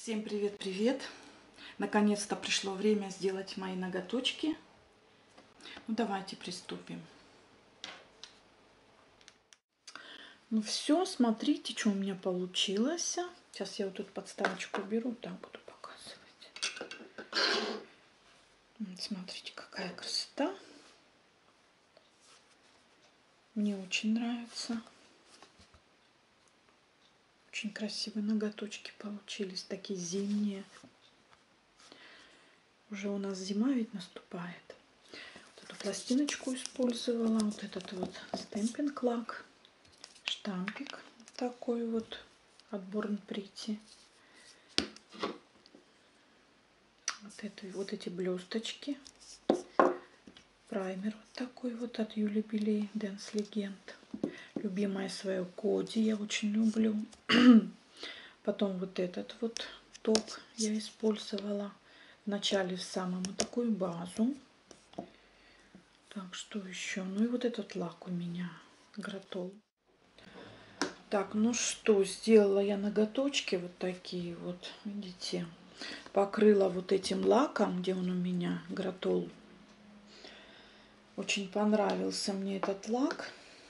Всем привет-привет! Наконец-то пришло время сделать мои ноготочки. Ну давайте приступим. Ну все, смотрите, что у меня получилось. Сейчас я вот тут подставочку беру, так буду показывать. Вот, смотрите, какая красота. Мне очень нравится. Очень красивые ноготочки получились, такие зимние. Уже у нас зима ведь наступает. Вот эту пластиночку использовала, вот этот вот стемпинг лак, штампик такой вот от Born Pretty. Вот эти блесточки. Праймер вот такой вот от Юли Билей, Dance Legend. Любимая свое Коди, я очень люблю. Потом вот этот вот топ я использовала. Вначале в самом вот такую базу. Так, что еще? Ну и вот этот лак у меня, Гратол. Так, ну что, сделала я ноготочки вот такие вот, видите. Покрыла вот этим лаком, где он у меня, Гратол. Очень понравился мне этот лак.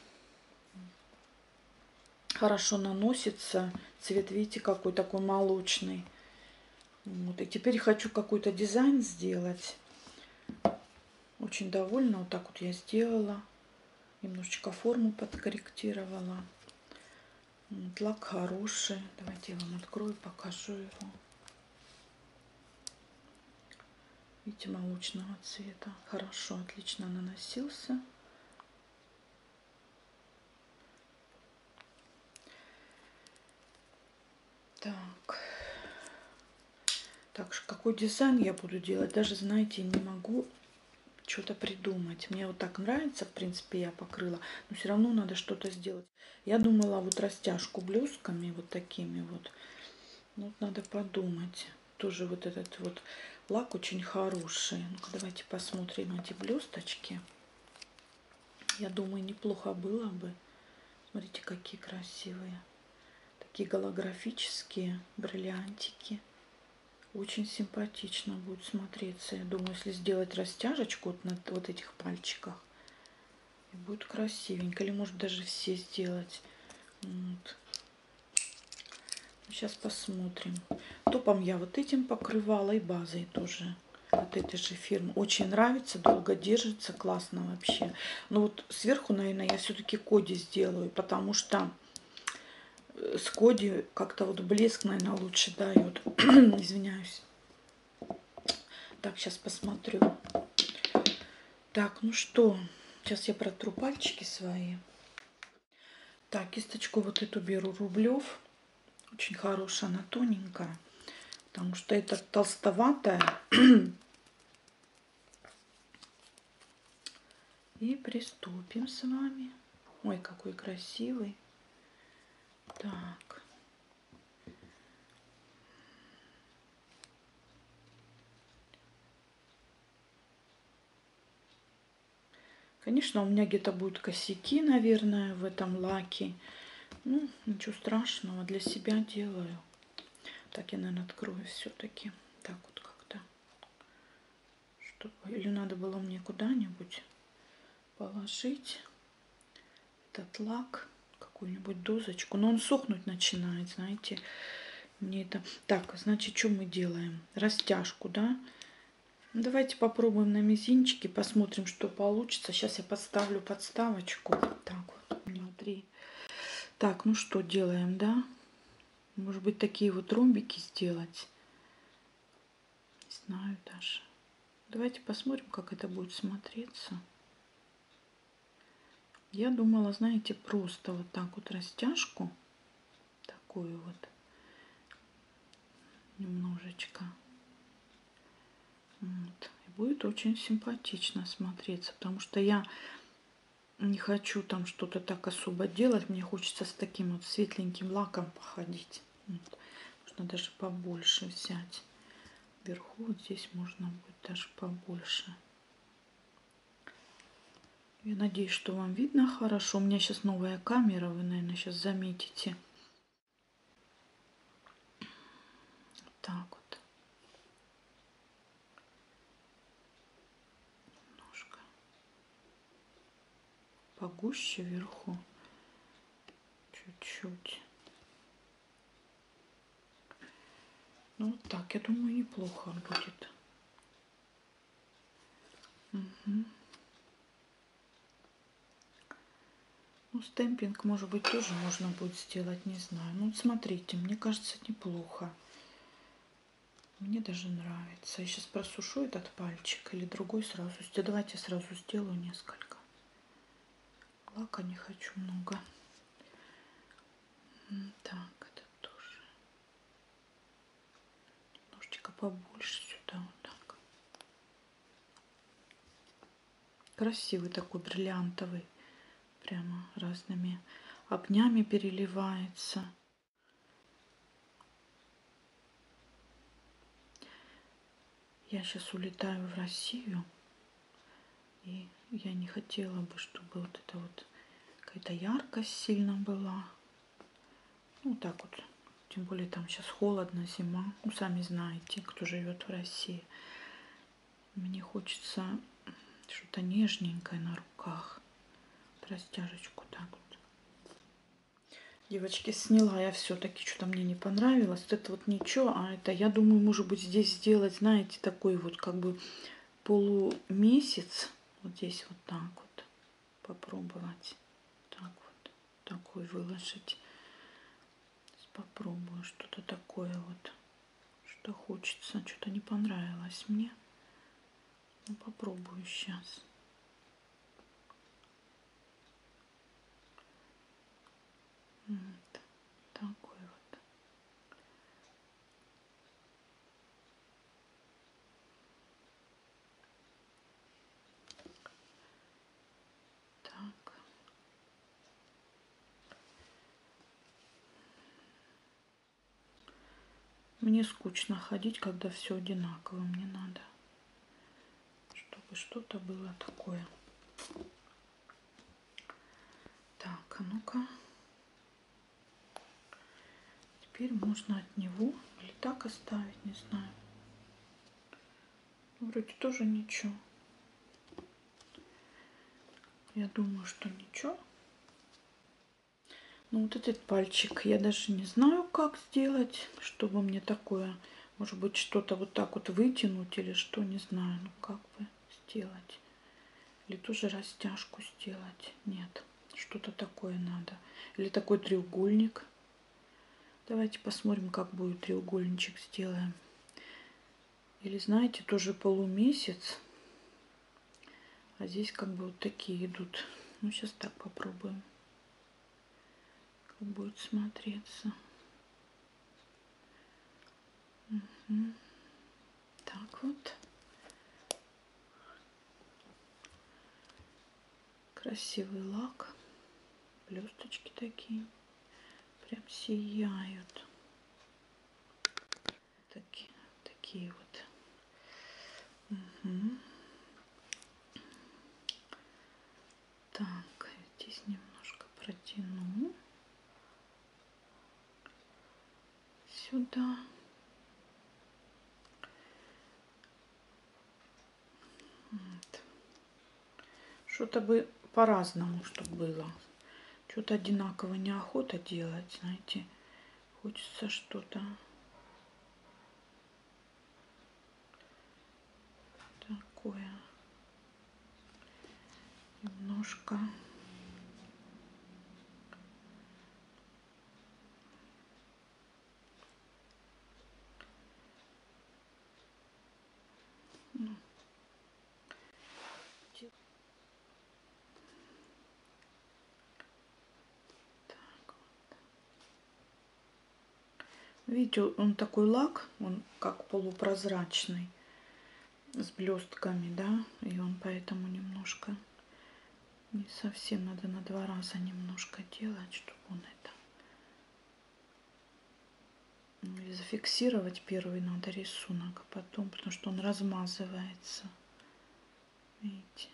Хорошо наносится. Цвет, видите, какой такой молочный. Вот. И теперь хочу какой-то дизайн сделать. Очень довольна. Вот так вот я сделала. Немножечко форму подкорректировала. Вот, лак хороший. Давайте я вам открою, покажу его. Видите, молочного цвета. Хорошо, отлично наносился. Так. Так, какой дизайн я буду делать? Даже, знаете, не могу что-то придумать. Мне вот так нравится, в принципе, я покрыла. Но все равно надо что-то сделать. Я думала вот растяжку блесками вот такими вот. Вот надо подумать. Тоже вот этот вот лак очень хороший. Ну-ка, давайте посмотрим эти блесточки. Я думаю, неплохо было бы. Смотрите, какие красивые. Такие голографические бриллиантики. Очень симпатично будет смотреться. Я думаю, если сделать растяжечку вот на вот этих пальчиках, будет красивенько. Или может даже все сделать. Вот. Сейчас посмотрим. Топом я вот этим покрывала и базой тоже. От этой же фирмы. Очень нравится, долго держится, классно вообще. Но вот сверху, наверное, я все-таки Коди сделаю, потому что с Коди как-то вот блеск, наверное, лучше дает. Извиняюсь. Так, сейчас посмотрю. Так, ну что, сейчас я протру пальчики свои. Так, кисточку вот эту беру Рублев. Очень хорошая, она тоненькая, потому что это толстоватая. И приступим с вами. Ой, какой красивый. Так. Конечно, у меня где-то будут косяки, наверное, в этом лаке. Ну, ничего страшного, для себя делаю. Так, я, наверное, открою все-таки. Так вот как-то. Или надо было мне куда-нибудь положить этот лак, какую-нибудь дозочку. Но он сохнуть начинает, знаете. Мне это... Так, значит, что мы делаем? Растяжку, да? Давайте попробуем на мизинчике, посмотрим, что получится. Сейчас я подставлю подставочку. Так вот, у меня 3. Так, ну что делаем, да? Может быть, такие вот ромбики сделать? Не знаю даже. Давайте посмотрим, как это будет смотреться. Я думала, знаете, просто вот так вот растяжку. Такую вот. Немножечко. Вот. И будет очень симпатично смотреться, потому что я не хочу там что-то так особо делать. Мне хочется с таким вот светленьким лаком походить. Вот. Можно даже побольше взять. Вверху вот здесь можно будет даже побольше. Я надеюсь, что вам видно хорошо. У меня сейчас новая камера, вы, наверное, сейчас заметите. так вот. Немножко погуще вверху. Чуть-чуть. Ну вот так, я думаю, неплохо будет. Угу. Ну, стемпинг, может быть, тоже можно будет сделать, не знаю. Ну, смотрите, мне кажется, неплохо. Мне даже нравится. Я сейчас просушу этот пальчик или другой сразу. Давайте сразу сделаю несколько. Лака не хочу много. Так, это тоже. Немножечко побольше сюда, вот так. Красивый такой, бриллиантовый. Прямо разными огнями переливается. Я сейчас улетаю в Россию. И я не хотела бы, чтобы вот это вот какая-то яркость сильно была. Ну, так вот. Тем более там сейчас холодно, зима. Ну, сами знаете, кто живет в России. Мне хочется что-то нежненькое на руках. Растяжечку так вот. Девочки, сняла я все-таки, что-то мне не понравилось. Вот это вот ничего, а это, я думаю, может быть, здесь сделать, знаете, такой вот как бы полумесяц. Вот здесь вот так вот попробовать. Так вот, такой выложить. Попробую что-то такое вот, что хочется. Что-то не понравилось мне. Ну, попробую сейчас. Вот такой вот. Так. Мне скучно ходить, когда все одинаково. Мне надо, чтобы что-то было такое. Так, а ну-ка. Теперь можно от него или так оставить, не знаю. Вроде тоже ничего. Я думаю, что ничего. Ну вот этот пальчик я даже не знаю, как сделать, чтобы мне такое, может быть, что-то вот так вот вытянуть или что, не знаю, ну как бы сделать. Или тоже растяжку сделать. Нет, что-то такое надо. Или такой треугольник. Давайте посмотрим, как будет треугольничек сделаем. Или, знаете, тоже полумесяц. А здесь как бы вот такие идут. Ну, сейчас так попробуем. Как будет смотреться. Угу. Так вот. Красивый лак. Блесточки такие. Прям сияют. Такие вот. Угу. Так, здесь немножко протяну. Сюда. Вот. Что-то бы по-разному, чтобы было. Что-то одинаково неохота делать, знаете. Хочется что-то такое. Немножко. Ну. Видите, он такой лак, он как полупрозрачный, с блестками, да, и он поэтому немножко не совсем, надо на 2 раза немножко делать, чтобы он это... И зафиксировать первый надо рисунок, а потом, потому что он размазывается. Видите?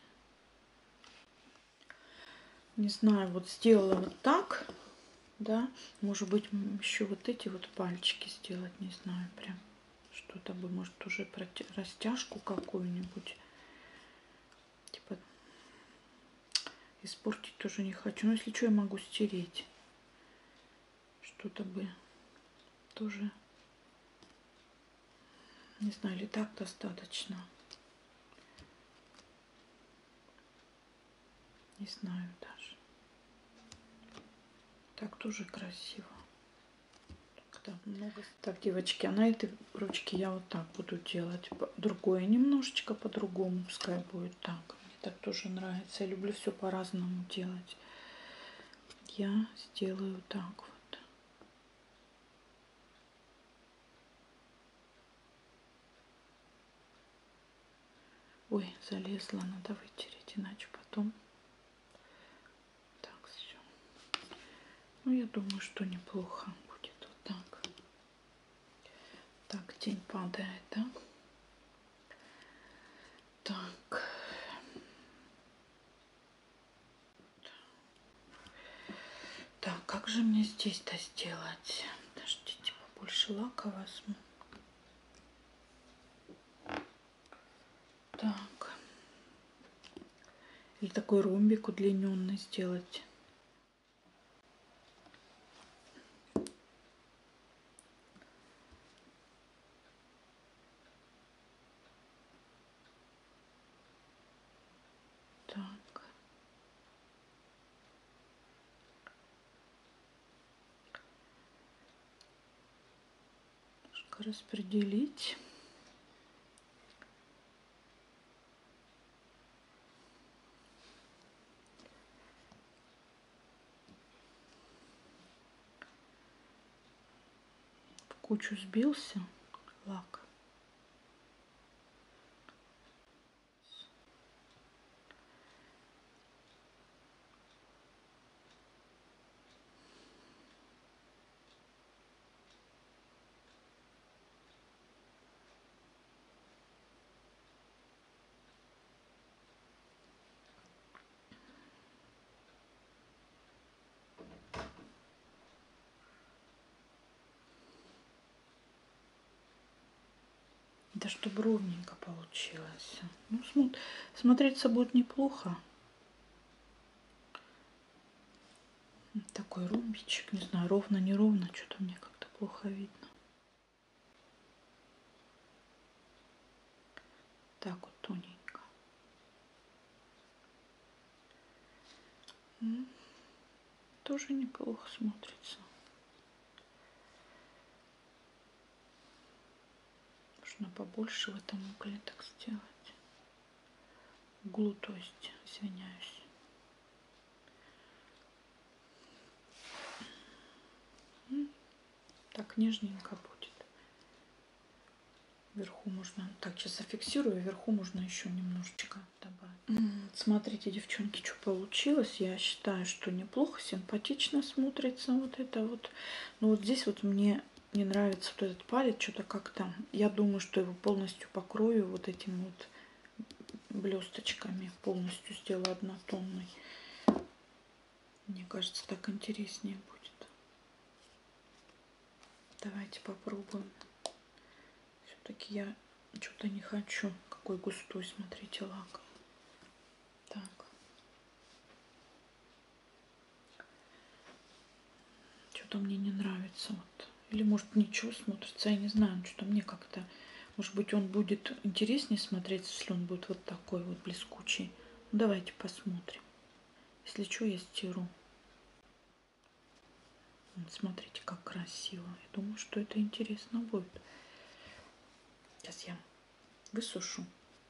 Не знаю, вот сделала вот так, да, может быть, еще вот эти вот пальчики сделать, не знаю, прям. Что-то бы, может, уже растяжку какую-нибудь. Типа испортить тоже не хочу. Но если что, я могу стереть. Что-то бы тоже, не знаю, или так достаточно. Не знаю даже. Так тоже красиво. Когда много. Так, девочки, а на этой ручке я вот так буду делать. Другое немножечко по-другому, пускай будет так. Мне так тоже нравится. Я люблю все по-разному делать. Я сделаю так вот. Ой, залезла, надо вытереть, иначе потом. Так, все. Ну, я думаю, что неплохо будет вот так. Так, тень падает, да? Так. Так, как же мне здесь-то сделать? Подождите, побольше лака возьму. Так. Или такой ромбик удлиненный сделать. Так. Немножко распределить. В кучу сбился лак. Да чтобы ровненько получилось. Ну, смотреться будет неплохо. Такой ромбичек, не знаю, ровно, неровно, что-то мне как-то плохо видно. Так вот тоненько. Тоже неплохо смотрится. Нужно побольше в этом угле так сделать. Углу, то есть, извиняюсь. Так нежненько будет. Вверху можно, так сейчас зафиксирую, вверху можно еще немножечко добавить. Смотрите, девчонки, что получилось. Я считаю, что неплохо, симпатично смотрится вот это вот. Но вот здесь вот мне не нравится вот этот палец, что-то как-то. Я думаю, что его полностью покрою вот этим вот блесточками. Полностью сделаю однотонный. Мне кажется, так интереснее будет. Давайте попробуем. Все-таки я что-то не хочу. Какой густой, смотрите, лак. Так. Что-то мне не нравится. Вот. Или может ничего смотрится, я не знаю. Что-то мне как-то... Может быть, он будет интереснее смотреться, если он будет вот такой вот блескучий. Ну, давайте посмотрим. Если что, я стиру. Вот, смотрите, как красиво. Я думаю, что это интересно будет. Сейчас я высушу.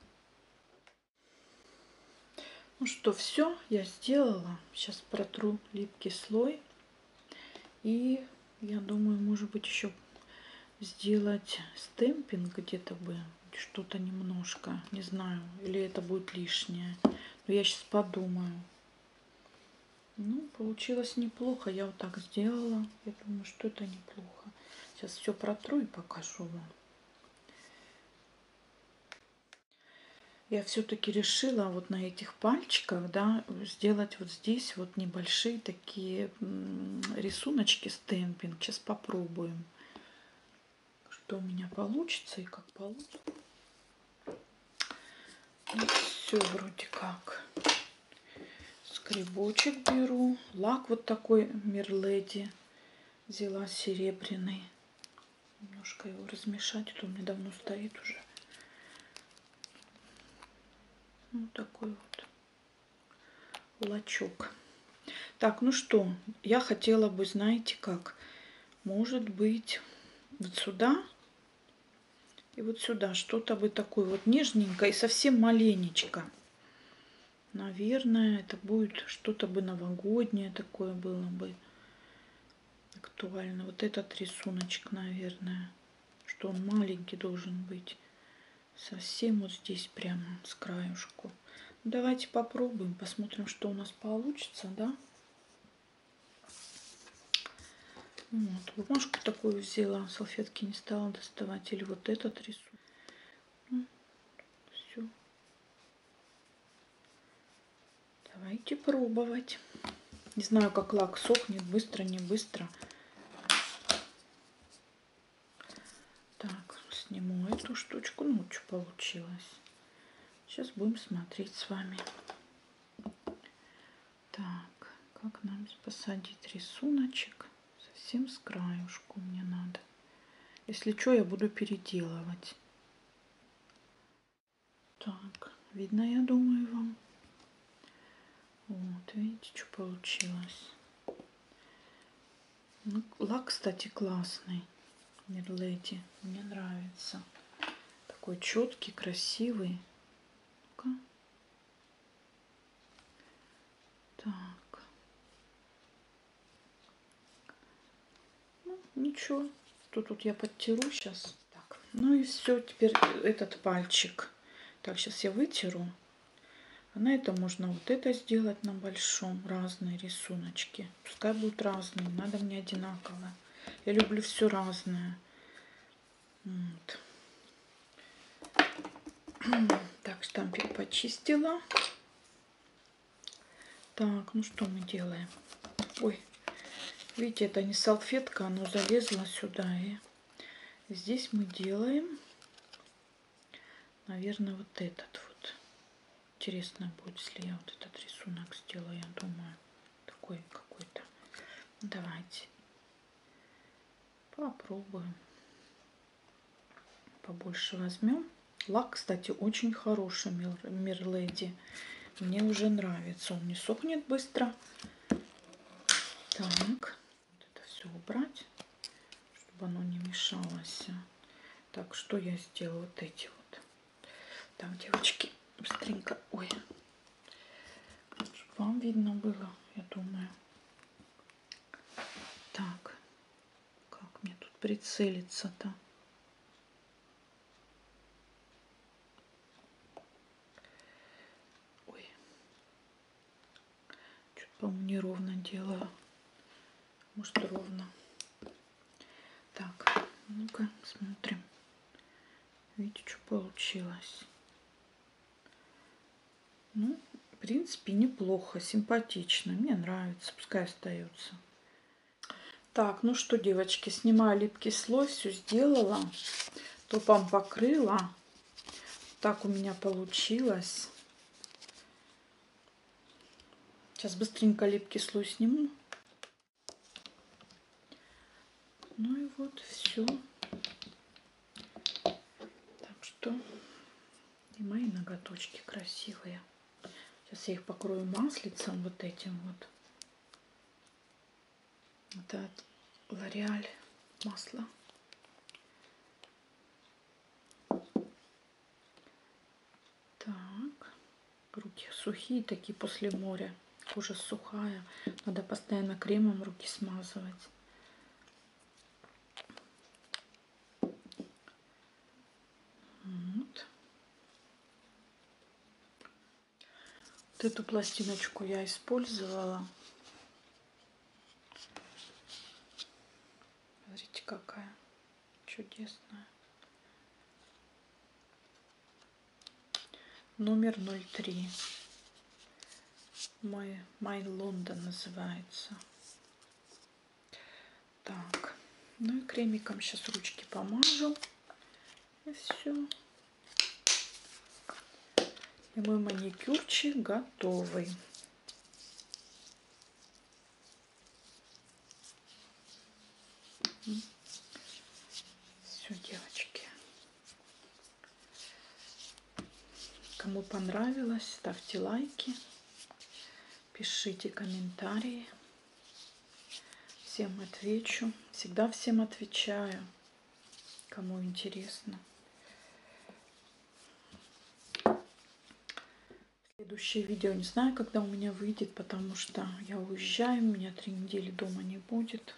Ну что, все, я сделала. Сейчас протру липкий слой. И я думаю, может быть, еще сделать стемпинг где-то бы. Что-то немножко. Не знаю. Или это будет лишнее. Но я сейчас подумаю. Ну, получилось неплохо. Я вот так сделала. Я думаю, что это неплохо. Сейчас все протру и покажу вам. Я все-таки решила вот на этих пальчиках, да, сделать вот здесь вот небольшие такие рисуночки, стемпинг. Сейчас попробуем. что у меня получится и как получится. Все вроде как. Скребочек беру. Лак вот такой Мирледи. Взяла серебряный. Немножко его размешать. Это у меня давно стоит уже. Вот такой вот лачок. Так, ну что, я хотела бы, знаете как, может быть, вот сюда и вот сюда что-то бы такое вот нежненькое и совсем маленечко. Наверное, это будет что-то бы новогоднее такое было бы актуально. Вот этот рисуночек, наверное, что он маленький должен быть. Совсем вот здесь прямо с краюшку. Давайте попробуем, посмотрим, что у нас получится, да? Вот, бумажку такую взяла, салфетки не стала доставать. Или вот этот рисунок. Ну, все. Давайте пробовать. Не знаю, как лак сохнет, быстро, не быстро. Так, сниму эту штучку. Ну, что получилось. Сейчас будем смотреть с вами. Так, как нам посадить рисуночек? Совсем с краюшку мне надо. Если что, я буду переделывать. Так, видно, я думаю, вам. Вот, видите, что получилось. Ну, лак, кстати, классный. Мирледи. Мне нравится. Такой четкий, красивый. Ну-ка. Так. Ну, ничего. Тут я подтеру сейчас. Так. Ну и все. Теперь этот пальчик. Так, сейчас я вытеру. А на это можно вот это сделать на большом. Разные рисуночки. Пускай будут разные. Надо мне одинаково. Я люблю все разное. Вот. Так, штампик почистила. Так, ну что мы делаем? Ой, видите, это не салфетка, оно залезло сюда. И здесь мы делаем, наверное, вот этот вот. Интересно будет, если я вот этот рисунок сделаю, я думаю. Такой какой-то. Давайте попробуем. Побольше возьмем. Лак, кстати, очень хороший, Мирледи. Мне уже нравится. Он не сохнет быстро. Так, вот это все убрать, чтобы оно не мешалось. Так, что я сделала? Вот эти вот. Так, девочки, быстренько. Ой, чтобы вам видно было, я думаю. Так, как мне тут прицелиться-то? Ой, что-то, по-моему, неровно делаю. Может, ровно. Так, ну-ка, смотрим. Видите, что получилось? Ну, в принципе, неплохо, симпатично. Мне нравится, пускай остается. Так, ну что, девочки, снимаю липкий слой, все сделала. Топом покрыла. Так у меня получилось. Сейчас быстренько липкий слой сниму. Ну и вот все. Так что и мои ноготочки красивые. Сейчас я их покрою маслицем вот этим вот. Это от L'Oréal масло. Так. Руки сухие такие после моря. Кожа сухая. Надо постоянно кремом руки смазывать. Вот. Вот эту пластиночку я использовала. Смотрите, какая чудесная. Номер 03. Май Лондон называется. Так, Ну и кремиком сейчас ручки помажу. И все. И мой маникюрчик готовый. Все, девочки. Кому понравилось, ставьте лайки, пишите комментарии. Всем отвечу. Всегда всем отвечаю, кому интересно. Следующее видео не знаю, когда у меня выйдет, потому что я уезжаю, у меня 3 недели дома не будет.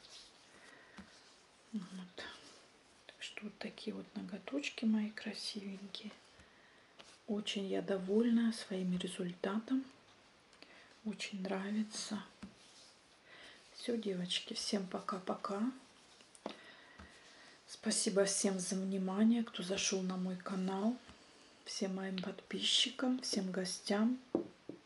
Вот. Так что вот такие вот ноготочки мои красивенькие. Очень я довольна своим результатом. Очень нравится. Все, девочки, всем пока-пока. Спасибо всем за внимание, кто зашел на мой канал. Всем моим подписчикам, всем гостям.